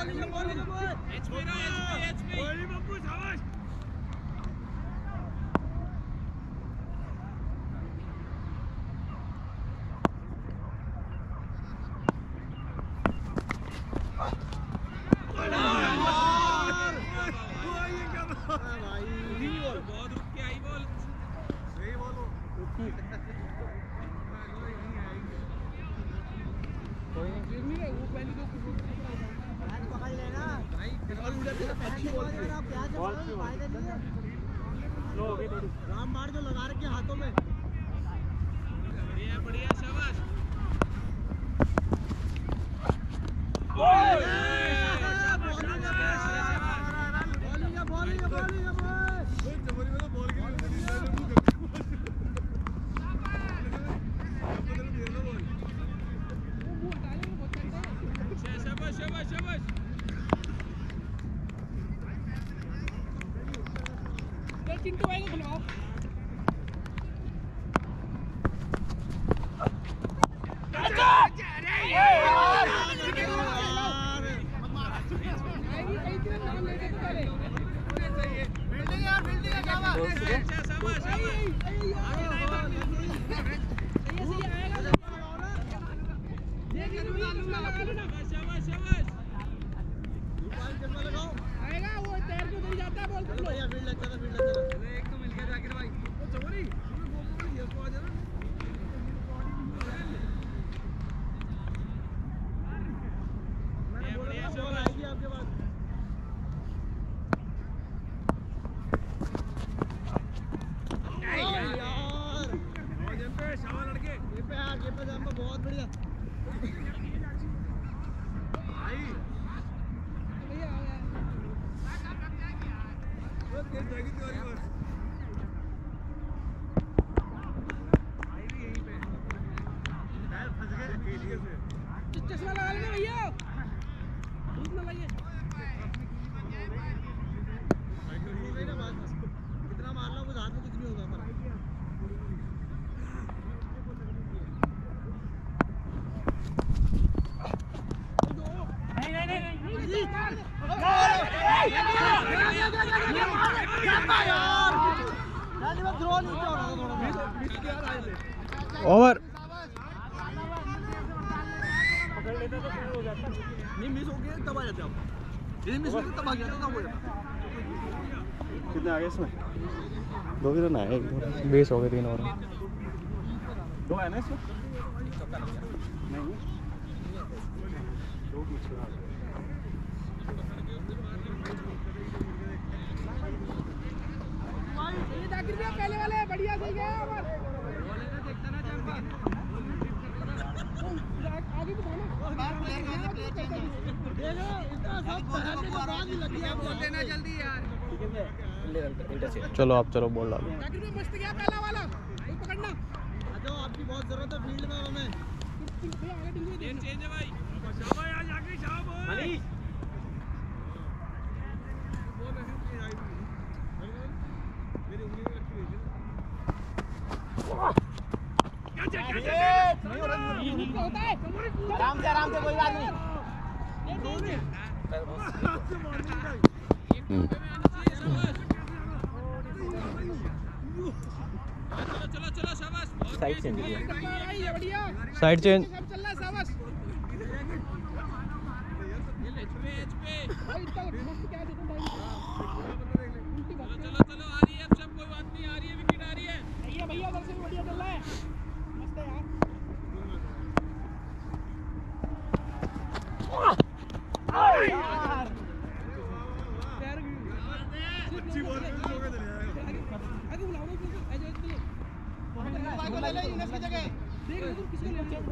राम मार जो लगा रखे हाथों में। बढ़िया शाबाश। चिंटू भाई को बुलाओ। आएगा वो तैर के उधर जाता है बॉल को। भैया फील्ड अच्छा था, फील्ड अच्छा था। एक तो मिल गया जाकिर भाई। वो चोरी ये तो आ जाना। मैंने बोला था बॉल आएगी आपके पास। यार और जम पे शाबाश लड़के। ये पे यार ये पे जम पे बहुत बढ़िया। भाई भैया आ गया। चश्मा लगा लेना भैया, धूप ना लगे। कितना मार लो कुछ हाथ में कुछ नहीं होगा हमारा। ओवर नहीं मिस हो गया तब आ जाते आप। ये मिस हो गया तब आ गया था तब हो जाता। कितने आ गए इसमें? 2 भी तो ना है, 20 हो गए, 3 और 2 है ना इसमें? नहीं 2 पीछे आ गए। जाकिर भैया पहले वाले बढ़िया सही गया और देखता ना जंपा आगे तो बोलो बाहर प्लेयर का प्लेयर चेंज देखो इतना सब पहले के बाद ही लग गया। बोल देना जल्दी यार। ठीक है चलो आप चलो बॉल डालो। जाकिर भैया मस्त गया पहला वाला, कोई पकड़ना आ जाओ। आपकी बहुत जरूरत है फील्ड में हमें। भैया आगे टिंगू दे चेंज है भाई। शाबाश यार जाकिर शाबाश मनीष। बोल रहे हैं मेरी उंगली में रखी हुई है। आराम से कोई बात नहीं। चलो शाबाश। Side change side change. चलो आ रही है अब सब, कोई बात नहीं, आ रही है विकेट आ रही है। भैया उधर से भी बढ़िया चल रहा है, मस्त है यार। अच्छी बॉल पे लोगे चले जाएगा। आगे बुलाओ ना भाई को ले ले यूनुस की जगह। देख लो किसको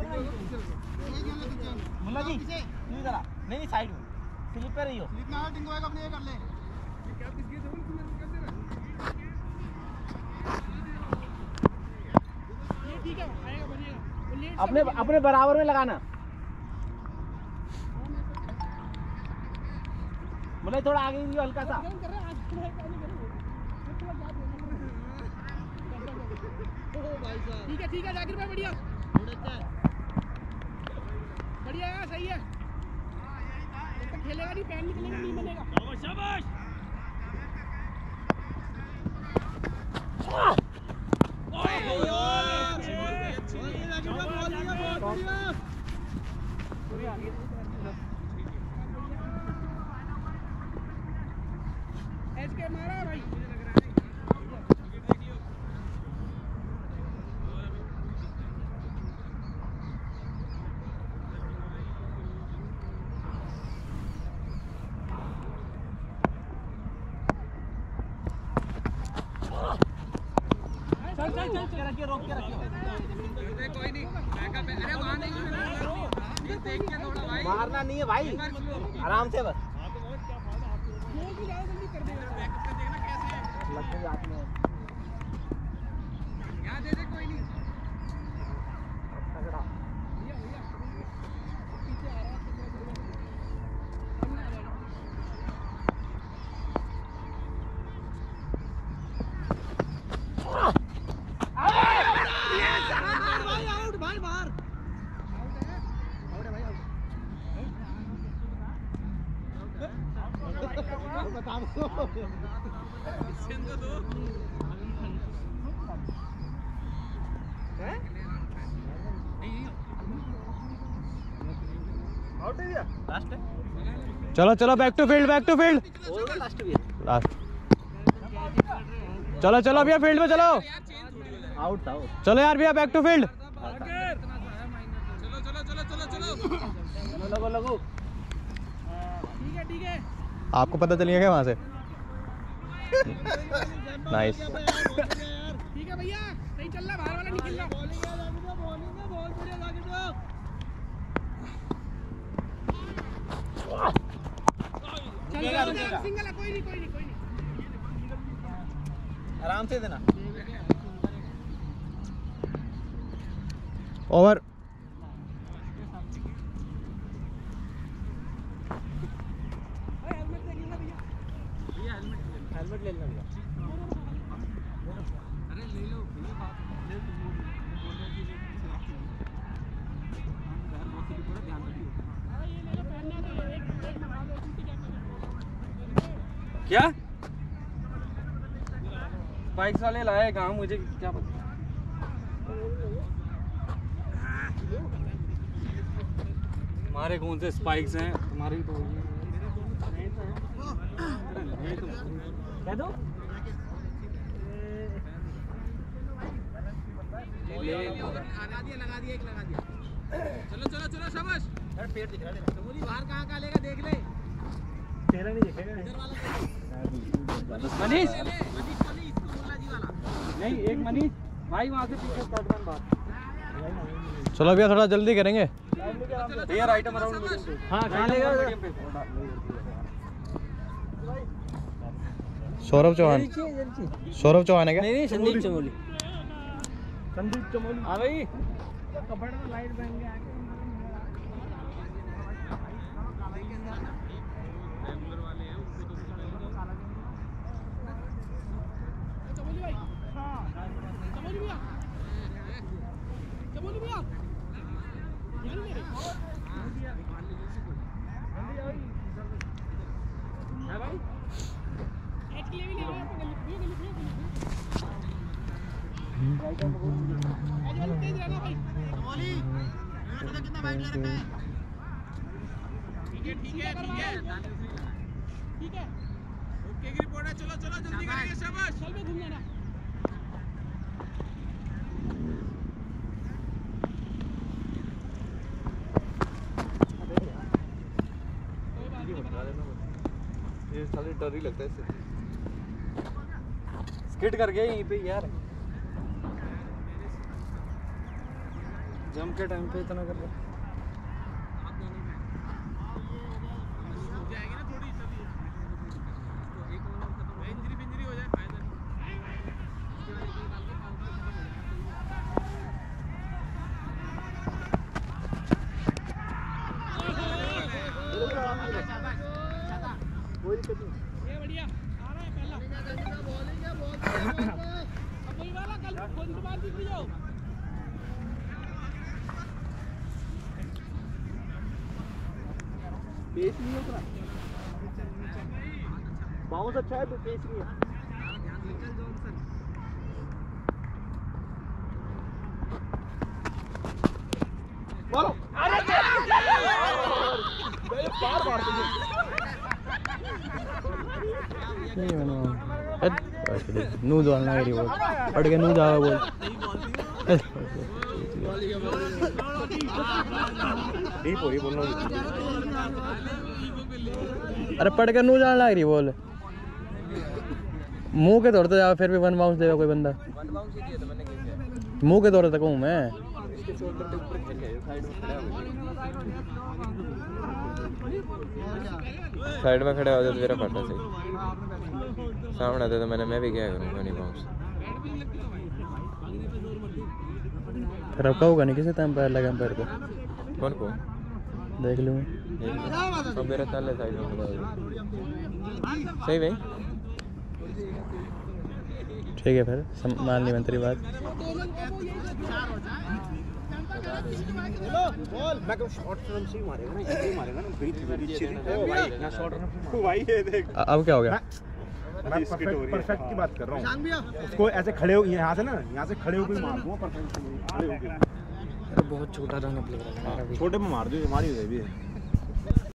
ले मुल्ला जी नहीं जरा नहीं साइड में स्लिप पे रही हो। स्लिप ना टिंगो आएगा अपने ये कर ले। ये क्या किसकी जरूरत तुम्हें कर दे रहा। ये ठीक है आएगा बनेगा। अपने अपने बराबर में लगाना। बोले थोड़ा आगे दियो हल्का सा। ठीक है जाकिर भाई बढ़िया बढ़िया है, सही है। खेलेगा नहीं, पैन निकलेगा नहीं बनेगा। शाबाश एच के मारा भाई। चल चल चल रखिए, रोक के रखिए। कोई नहीं, अरे वहां नहीं, देख के थोड़ा भाई, मारना नहीं है भाई, आराम से बस। यहाँ दे दे, कोई नहीं। चलो चलो, back to field, back to field. Last. चलो चलो भैया, फील्ड में चलो। आउट था वो। चलो यार भैया, बैक टू फील्ड। चलो चलो चलो चलो चलो। लगो लगो। ठीक है ठीक है। आपको पता चलिए क्या वहां से? नाइस। ठीक है भैया, सही चल रहा, बाहर वाला नहीं खेल रहा। बहुत बढ़िया जाके दो। सिंगल है, कोई नहीं कोई नहीं कोई नहीं। आराम से देना। ओवर। हेलमेट देख लेना भैया। हेलमेट ले लेना भैया। अरे ले लो क्या बाइक्स वाले लाए कहाँ, मुझे क्या पता। हमारे कौन से स्पाइक्स हैं, तुम्हारे तो कह दो। लगा दिया एक लगा दिया। चलो चलो चलो, शाबाश। पेड़ दिख रहा है, चमोली बाहर कहाँ लेगा, देख ले। चेहरा नहीं दिखेगा। मनीष जी वाला। नहीं, एक मनीष भाई वहाँ से पीछे स्टार्टमैन बात। चलो भैया, थोड़ा जल्दी करेंगे। यार आइटम अराउंड मीडियम पे। हाँ, कहाँ लेगा? सौरभ चौहान। सौरभ चौहान है क्या? नहीं, संदीप चमोली। संदीप चमोली। हाँ भाई, कपड़े में लाइट पहन के आके चमोली भाई। हाँ चमोली भैया, चमोली भैया ध्यान दे। भाई एच के लिए भी ले लो, गली तेज रहना भाई। चमोली कितना वाइड ले रखा है। ठीक है ठीक है ठीक है ठीक है, ओके की रिपोर्ट है। चलो चलो जल्दी करेंगे, शाबाश। चल पे घूम जाना। ये साले डर ही लगता है इससे। स्किड कर गया यहीं पे यार, जंप के टाइम पे इतना कर रहा। जाएगी ना थोड़ी, चलिए एक ओवर खत्म, इंजरी हो जाए फायदा नहीं। कोई दिक्कत नहीं। ये बढ़िया आ रहा है पहला। अब वही वाला कल कौन सी बात दिख रही हो। पेस नहीं है उतना, बाउंस अच्छा है तो पेस नहीं है। बोलो अरे पार मार दो नहीं बनो नू डालना है वो पड़ के नू जावा बोल डीप हो रही बोलना। अरे पड़ के नू जान लग रही बोल मुंह के दौड़ते जाओ फिर भी वन बाउंस देगा कोई बंदा। मुंह के दौड़े तक हूँ मैं। साइड में खड़े हो जाते मेरा फटा सही, सामने आते तो मैं भी क्या करूँगा नहीं बाउंस। रखा होगा नहीं किसी टाइम पैर लगा पैर को कौन को देख लूँ अब मेरा ताले साइड में खड़ा हो सही भाई। ठीक है फिर मान ली मैं तेरी बात। बोल मैं को शॉर्ट रन से मारेगा ना, ये मारेगा ना बीच भाई ना शॉर्ट रन भाई। ये देख अब क्या हो गया? मैं परफेक्ट की बात कर रहा हूँ। उसको ऐसे खड़े हो यहाँ से ना, यहाँ से खड़े होकर मार दो परफेक्ट खड़े होकर। बहुत छोटा था ना प्लेयर, छोटे में मार दो, हमारी हो गई भी है।